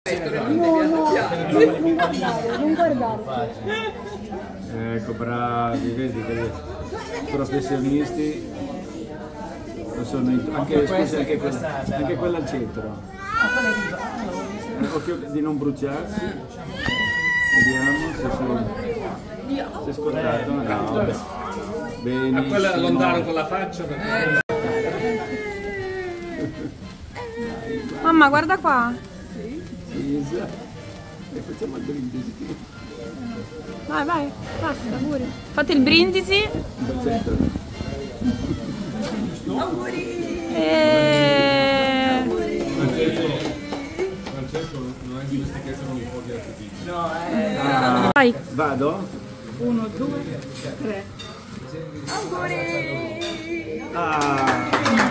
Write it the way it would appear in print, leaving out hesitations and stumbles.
Non guardare. Ecco, bravi, vedi che professionisti sono anche, scusi, anche quella al centro. Occhio di non bruciarsi. Vediamo se si è scordato. No, benissimo. A quella lontano con la faccia. Mamma, guarda qua. Esatto. E facciamo il brindisi. Vai, vai, basta, pure. Fate il brindisi. Francesco, non hai dimestichezza con i fuochi d'artificio. No, Vai. Vado? 1, 2, 3. Auguri! Ah!